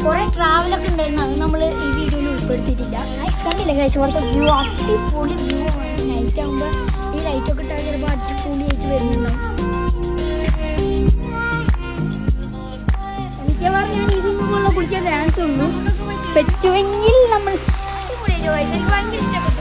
കുറെ ട്രാവലൊക്കെ ഉണ്ടായിരുന്നു. അത് നമ്മൾ ഈ വീഡിയോയിൽ ഉൾപ്പെടുത്തിയിട്ടില്ല. കണ്ടില്ല ഗൈസ്, ഇവിടുത്തെ വ്യൂ അടിപൊളി വ്യൂ ആണ്. നൈറ്റ് ആകുമ്പോൾ ഈ ലൈറ്റൊക്കെ ഇട്ടാൽ ചിലപ്പോൾ അടിപൊളിയായിട്ട് വരുന്നുണ്ടാവും. മിക്കവാറും ഞാൻ ഇതിനുള്ള കുടിക്കാൻ ചാൻസ് ഉള്ളൂ. പറ്റുമെങ്കിൽ നമ്മൾ എനിക്ക് ഭയങ്കര ഇഷ്ടപ്പെട്ടു.